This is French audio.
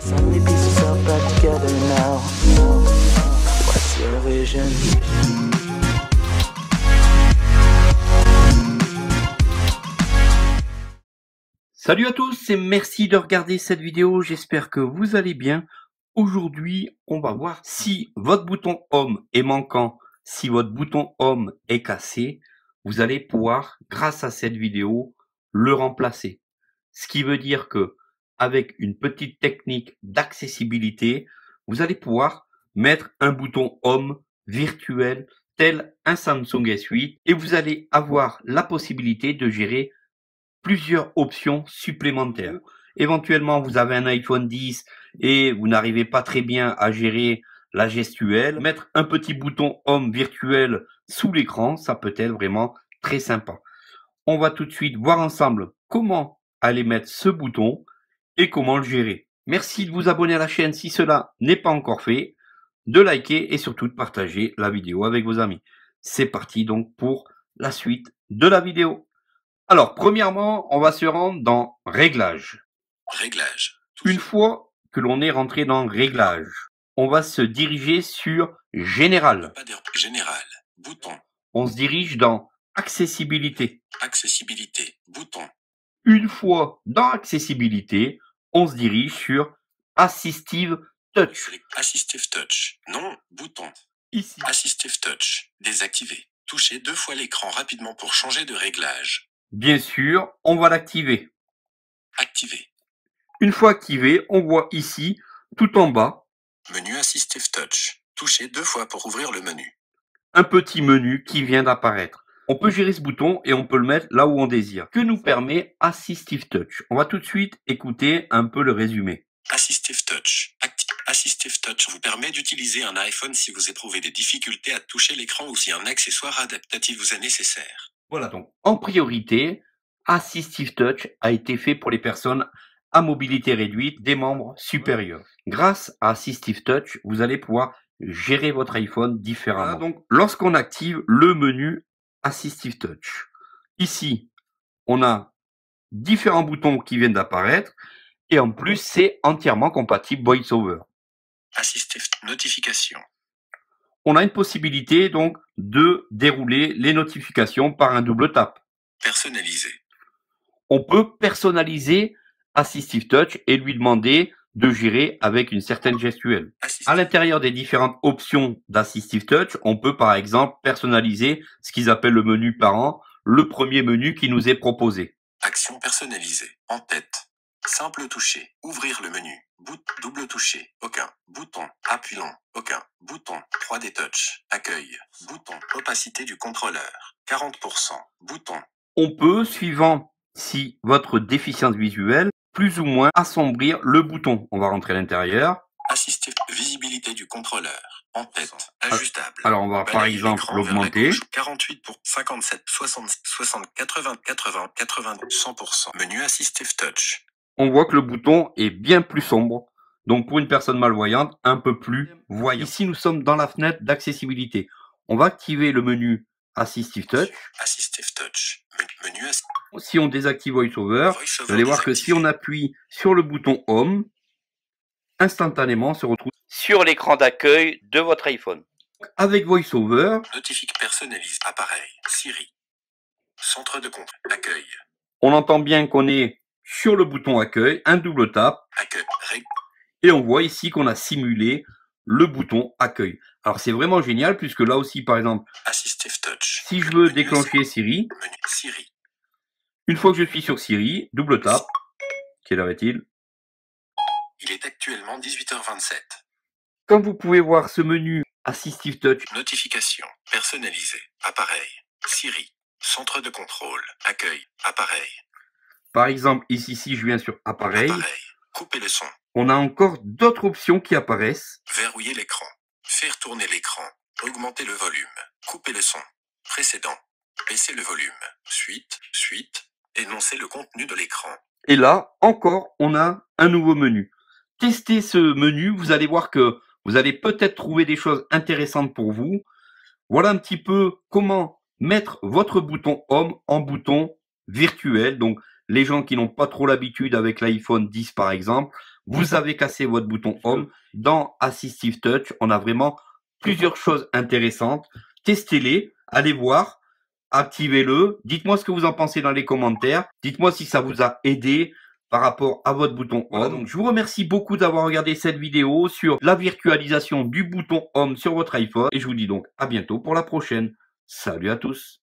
So many pieces all back together now. What's your vision? Salut à tous et merci de regarder cette vidéo, j'espère que vous allez bien. Aujourd'hui, on va voir si votre bouton Home est manquant, si votre bouton Home est cassé, vous allez pouvoir, grâce à cette vidéo, le remplacer. Ce qui veut dire que, avec une petite technique d'accessibilité, vous allez pouvoir mettre un bouton Home virtuel tel un Samsung S8 et vous allez avoir la possibilité de gérer plusieurs options supplémentaires. Éventuellement, vous avez un iPhone 10 et vous n'arrivez pas très bien à gérer la gestuelle. Mettre un petit bouton Home virtuel sous l'écran, ça peut être vraiment très sympa. On va tout de suite voir ensemble comment aller mettre ce bouton et comment le gérer. Merci de vous abonner à la chaîne si cela n'est pas encore fait, de liker et surtout de partager la vidéo avec vos amis. C'est parti donc pour la suite de la vidéo. Alors, premièrement, on va se rendre dans Réglages. Réglages. Une fois que l'on est rentré dans Réglages, on va se diriger sur Général. Général. Bouton. On se dirige dans Accessibilité. Accessibilité. Bouton. Une fois dans Accessibilité, on se dirige sur Assistive Touch. Assistive Touch. Non. Bouton. Ici. Assistive Touch. Désactivé. Touchez 2 fois l'écran rapidement pour changer de réglage. Bien sûr, on va l'activer. Activé. Une fois activé, on voit ici, tout en bas, Menu Assistive Touch. Touchez 2 fois pour ouvrir le menu. un petit menu qui vient d'apparaître. On peut gérer ce bouton et on peut le mettre là où on désire. Que nous permet Assistive Touch? On va tout de suite écouter un peu le résumé. Assistive Touch. Assistive Touch vous permet d'utiliser un iPhone si vous éprouvez des difficultés à toucher l'écran ou si un accessoire adaptatif vous est nécessaire. Voilà donc, en priorité, Assistive Touch a été fait pour les personnes à mobilité réduite des membres supérieurs. Grâce à Assistive Touch, vous allez pouvoir gérer votre iPhone différemment. Voilà donc, lorsqu'on active le menu Assistive Touch, ici, on a différents boutons qui viennent d'apparaître et en plus, c'est entièrement compatible VoiceOver. Assistive Notification. On a une possibilité donc de dérouler les notifications par un double tap. Personnalisé. On peut personnaliser Assistive Touch et lui demander de gérer avec une certaine gestuelle. À l'intérieur des différentes options d'Assistive Touch, on peut par exemple personnaliser ce qu'ils appellent le menu parent, le premier menu qui nous est proposé. Action personnalisée. En tête. Simple toucher. Ouvrir le menu. Double toucher. Aucun. Bouton. Appuyant. Aucun. Bouton. 3D Touch. Accueil. Bouton. Opacité du contrôleur. 40%. Bouton. On peut, suivant si votre déficience visuelle, plus ou moins assombrir le bouton. On va rentrer à l'intérieur. Assistive. Visibilité du contrôleur. En tête. Ajustable. Alors on va par exemple l'augmenter. 48 pour 57, 60, 60, 80, 80, 80, 100%. Menu Assistive Touch. On voit que le bouton est bien plus sombre. Donc pour une personne malvoyante, un peu plus voyant. Ici, nous sommes dans la fenêtre d'accessibilité. On va activer le menu Assistive Touch. Assistive Touch. Menu Si on désactive VoiceOver, vous allez voir que si on appuie sur le bouton Home, instantanément on se retrouve sur l'écran d'accueil de votre iPhone. Avec VoiceOver, Notifique personnalise. Appareil. Siri. Centre de compte. Accueil. on entend bien qu'on est sur le bouton accueil, un double tap, Accueil. et on voit ici qu'on a simulé le bouton accueil. Alors c'est vraiment génial puisque là aussi par exemple, Assistive Touch. si je veux déclencher Siri, Menu Siri. une fois que je suis sur Siri, double tap, quelle heure est-il? Il est actuellement 18h27. Comme vous pouvez voir ce menu Assistive Touch, Notification. Personnalisée. Appareil. Siri. Centre de contrôle. Accueil. Appareil. par exemple ici si je viens sur appareil, Couper le son. on a encore d'autres options qui apparaissent. Verrouiller l'écran. Faire tourner l'écran. Augmenter le volume. Couper le son. Précédent. Baisser le volume. Suite. Énoncer le contenu de l'écran. Et là, encore, on a un nouveau menu. Testez ce menu, vous allez voir que vous allez peut-être trouver des choses intéressantes pour vous. Voilà un petit peu comment mettre votre bouton Home en bouton virtuel. Donc, les gens qui n'ont pas trop l'habitude avec l'iPhone 10 par exemple, vous avez cassé votre bouton Home. Dans Assistive Touch, on a vraiment plusieurs choses intéressantes. Testez-les, allez voir, activez-le. Dites-moi ce que vous en pensez dans les commentaires. Dites-moi si ça vous a aidé par rapport à votre bouton Home. Donc, je vous remercie beaucoup d'avoir regardé cette vidéo sur la virtualisation du bouton Home sur votre iPhone. Et je vous dis donc à bientôt pour la prochaine. Salut à tous.